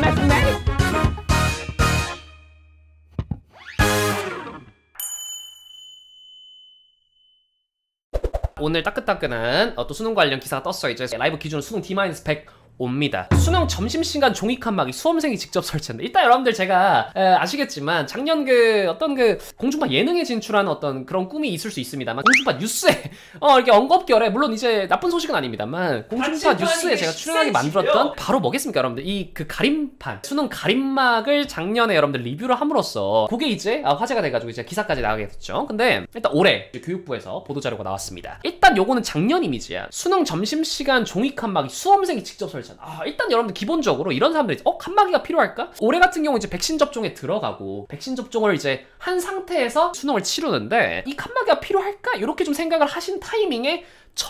오늘 따끈따끈한 또 수능 관련 기사가 떴어요. 이제 라이브 기준으로 수능 D-100 옵니다. 수능 점심시간 종이 칸막이 수험생이 직접 설치한다. 일단 여러분들 제가 아시겠지만 작년 어떤 공중파 예능에 진출하는 어떤 그런 꿈이 있을 수 있습니다만 공중파 뉴스에 이렇게 언급결에 물론 이제 나쁜 소식은 아닙니다만 공중파 뉴스에 제가 출연하게 만들었던 바로 뭐겠습니까 여러분들 이 가림판 수능 가림막을 작년에 여러분들 리뷰를 함으로써 그게 이제 화제가 돼가지고 이제 기사까지 나가게 됐죠. 근데 일단 올해 교육부에서 보도자료가 나왔습니다. 일단 요거는 작년 이미지야. 수능 점심시간 종이 칸막이 수험생이 직접 설치. 일단 여러분들 기본적으로 이런 사람들이 칸막이가 필요할까? 올해 같은 경우 이제 백신 접종에 들어가고 백신 접종을 이제 한 상태에서 수능을 치르는데 이 칸막이가 필요할까? 이렇게 좀 생각을 하신 타이밍에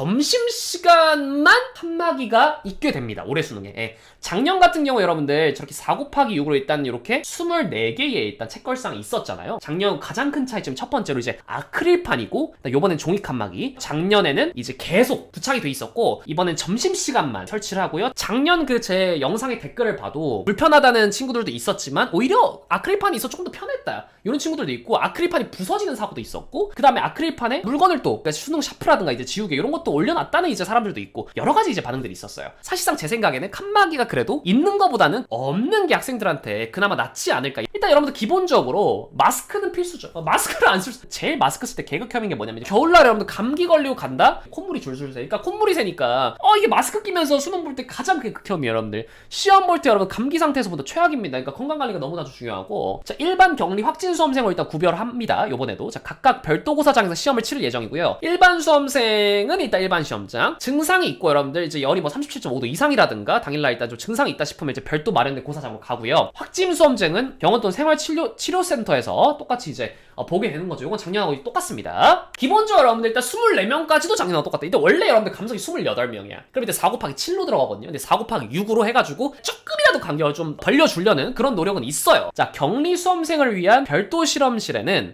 점심시간만 칸막이가 있게 됩니다. 올해 수능에. 예. 작년 같은 경우 여러분들 저렇게 4곱하기6으로 일단 이렇게 24개의 일단 책걸상이 있었잖아요. 작년 가장 큰 차이점 첫 번째로 이제 아크릴판이고 요번엔 종이 칸막이. 작년에는 이제 계속 부착이 돼 있었고 이번엔 점심시간만 설치를 하고요. 작년 제 영상의 댓글을 봐도 불편하다는 친구들도 있었지만 오히려 아크릴판이 있어 조금 더 편했다 이런 친구들도 있고 아크릴판이 부서지는 사고도 있었고 그 다음에 아크릴판에 물건을 또 그러니까 수능 샤프라든가 이제 지우개 이런 것도 올려놨다는 이제 사람들도 있고 여러 가지 이제 반응들이 있었어요. 사실상 제 생각에는 칸막이가 그래도 있는 거보다는 없는 게 학생들한테 그나마 낫지 않을까. 일단 여러분들 기본적으로 마스크는 필수죠. 마스크를 안 쓸 수 제일 마스크 쓸 때 개극혐인 게 뭐냐면 겨울날 여러분들 감기 걸리고 간다? 콧물이 줄줄 새니까 콧물이 새니까 이게 마스크 끼면서 수능 볼 때 가장 극혐이에요 여러분들. 시험 볼 때 여러분 감기 상태에서 보다 최악입니다. 그러니까 건강관리가 너무나도 중요하고 자 일반 격리 확진 수험생을 일단 구별합니다. 요번에도 자 각각 별도 고사장에서 시험을 치를 예정이고요. 일반 수험생은 일단 일반 시험장 증상이 있고 여러분들 이제 열이 뭐 37.5도 이상이라든가 당일날 일단 좀 증상이 있다 싶으면 이제 별도 마련된 고사장으로 가고요. 확진 수험생은 병원 또는 생활치료센터에서 똑같이 이제 보게 되는 거죠. 이건 작년하고 똑같습니다. 기본적으로 여러분들 일단 24명까지도 작년하고 똑같다. 근데 원래 여러분들 감성이 28명이야. 그럼 이제 4 곱하기 7로 들어가거든요. 근데 4 곱하기 6으로 해가지고 조금이라도 간격을 좀 벌려주려는 그런 노력은 있어요. 자 격리 수험생을 위한 별도 시험실에는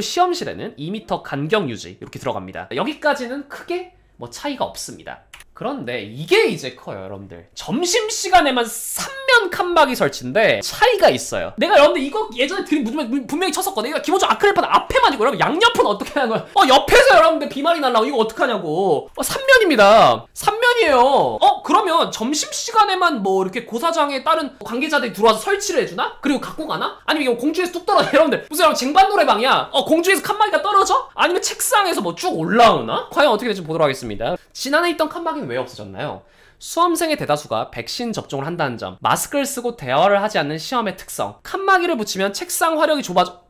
2m 간격 유지 이렇게 들어갑니다. 여기까지는 크게 뭐 차이가 없습니다. 그런데 이게 이제 커요 여러분들. 점심시간에만 3면 칸막이 설치인데 차이가 있어요. 내가 여러분들 이거 예전에 분명히 쳤었거든요. 이거 기본적으로 아크릴판 앞에만 있고 여러분 양옆은 어떻게 하는 거야? 옆에서 여러분들 비말이 날라고 이거 어떡하냐고. 3면입니다 3면이에요. 그러면 점심시간에만 뭐 이렇게 고사장에 다른 관계자들이 들어와서 설치를 해주나? 그리고 갖고 가나? 아니면 이거 공중에서 뚝 떨어져. 여러분들 무슨 여러분 쟁반 노래방이야. 공중에서 칸막이가 떨어져? 아니면 책상에서 뭐 쭉 올라오나? 과연 어떻게 될지 보도록 하겠습니다. 지난해 있던 칸막이는 왜 없어졌나요? 수험생의 대다수가 백신 접종을 한다는 점, 마스크를 쓰고 대화를 하지 않는 시험의 특성, 칸막이를 붙이면 책상 화력이 좁아져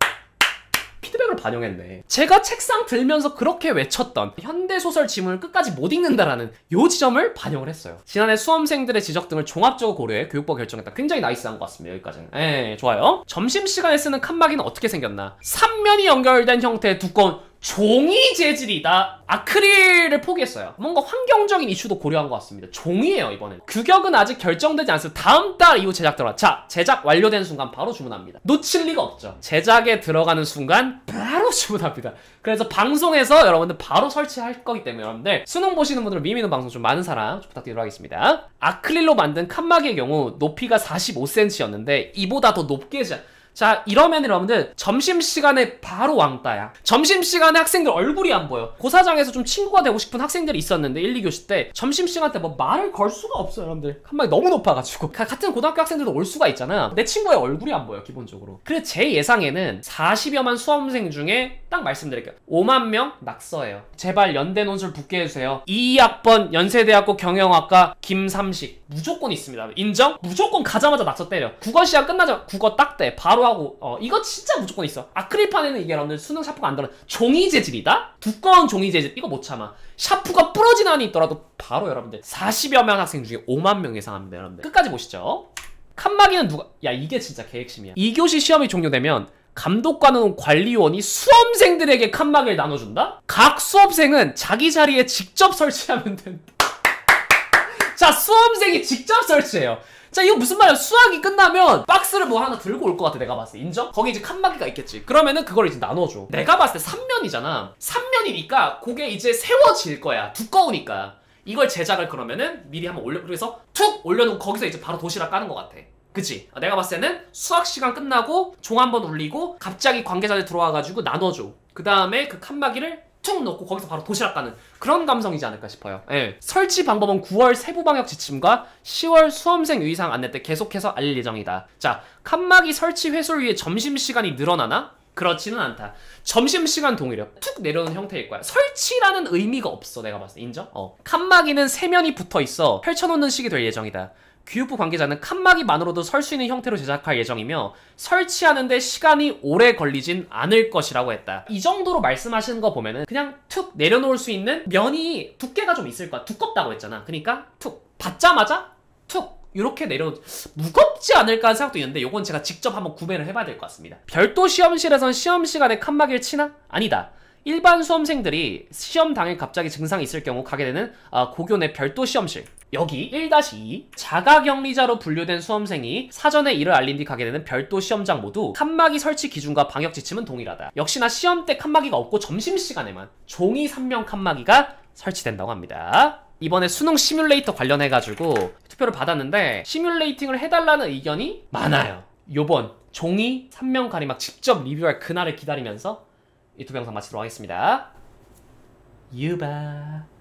피드백을 반영했네. 제가 책상 들면서 그렇게 외쳤던 현대소설 지문을 끝까지 못 읽는다라는 요 지점을 반영을 했어요. 지난해 수험생들의 지적 등을 종합적으로 고려해 교육부가 결정했다. 굉장히 나이스한 것 같습니다. 여기까지는. 좋아요. 점심시간에 쓰는 칸막이는 어떻게 생겼나? 3면이 연결된 형태의 두꺼운 종이 재질이다. 아크릴을 포기했어요. 뭔가 환경적인 이슈도 고려한 것 같습니다. 종이에요 이번엔. 규격은 아직 결정되지 않습니다. 다음 달 이후 제작 들어가. 자 제작 완료된 순간 바로 주문합니다. 놓칠 리가 없죠. 제작에 들어가는 순간 바로 주문합니다. 그래서 방송에서 여러분들 바로 설치할 거기 때문에 여러분들 수능 보시는 분들 미미는 방송 좀 많은 사랑 좀 부탁드리도록 하겠습니다. 아크릴로 만든 칸막이의 경우 높이가 45cm였는데 이보다 더 높게 자 이러면 여러분들 점심시간에 바로 왕따야. 점심시간에 학생들 얼굴이 안 보여. 고사장에서 좀 친구가 되고 싶은 학생들이 있었는데 1, 2교시 때 점심시간 때 뭐 말을 걸 수가 없어요 여러분들. 칸막이 너무 높아가지고 같은 고등학교 학생들도 올 수가 있잖아. 내 친구의 얼굴이 안 보여 기본적으로. 그래서 제 예상에는 40여만 수험생 중에 딱 말씀드릴게요. 5만 명 낙서예요. 제발 연대 논술 붙게 해주세요. 22학번 연세대학교 경영학과 김삼식 무조건 있습니다. 인정? 무조건 가자마자 낙서 때려. 국어 시간 끝나자마자 국어 딱 때 바로 하고 이거 진짜 무조건 있어. 아크릴판에는 이게 여러분들 수능 샤프가 안 들어. 종이 재질이다? 두꺼운 종이 재질 이거 못 참아. 샤프가 부러진 한이 있더라도 바로 여러분들 40여만 학생 중에 5만 명 예상합니다 여러분들. 끝까지 보시죠. 칸막이는 누가 이게 진짜 계획심이야. 2교시 시험이 종료되면 감독관은 관리원이 수험생들에게 칸막이를 나눠준다? 각 수험생은 자기 자리에 직접 설치하면 된다. 자 수험생이 직접 설치해요. 자 이거 무슨 말이야. 수학이 끝나면 박스를 뭐 하나 들고 올 것 같아 내가 봤을 때. 인정? 거기 이제 칸막이가 있겠지. 그러면은 그걸 이제 나눠줘. 내가 봤을 때 3면이잖아 3면이니까 그게 이제 세워질 거야. 두꺼우니까 이걸 제작을 그러면은 미리 한번 그래서 툭 올려놓고 거기서 이제 바로 도시락 까는 것 같아. 그치? 내가 봤을 때는 수학 시간 끝나고 종 한번 울리고 갑자기 관계자들 들어와가지고 나눠줘. 그 다음에 그 칸막이를 툭 넣고 거기서 바로 도시락 가는 그런 감성이지 않을까 싶어요. 예. 설치 방법은 9월 세부 방역 지침과 10월 수험생 유의사항 안내 때 계속해서 알릴 예정이다. 자, 칸막이 설치 횟수를 위해 점심시간이 늘어나나? 그렇지는 않다. 점심시간 동일해. 툭 내려오는 형태일 거야. 설치라는 의미가 없어. 내가 봤을 때. 인정? 칸막이는 세면이 붙어있어 펼쳐놓는 식이 될 예정이다. 교육부 관계자는 칸막이만으로도 설 수 있는 형태로 제작할 예정이며 설치하는데 시간이 오래 걸리진 않을 것이라고 했다. 이 정도로 말씀하시는 거 보면은 그냥 툭 내려놓을 수 있는 면이 두께가 좀 있을 거야. 두껍다고 했잖아. 그러니까 툭 받자마자 툭 이렇게 무겁지 않을까 하는 생각도 있는데 요건 제가 직접 한번 구매를 해봐야 될 것 같습니다. 별도 시험실에선 시험 시간에 칸막이를 치나? 아니다. 일반 수험생들이 시험 당일 갑자기 증상이 있을 경우 가게 되는 고교 내 별도 시험실, 여기 1-2 자가격리자로 분류된 수험생이 사전에 이를 알린 뒤 가게 되는 별도 시험장 모두 칸막이 설치 기준과 방역 지침은 동일하다. 역시나 시험 때 칸막이가 없고 점심시간에만 종이 3명 칸막이가 설치된다고 합니다. 이번에 수능 시뮬레이터 관련해가지고 투표를 받았는데 시뮬레이팅을 해달라는 의견이 많아요. 요번 종이 3명 가리막 직접 리뷰할 그날을 기다리면서 이 투표 영상 마치도록 하겠습니다. 유바.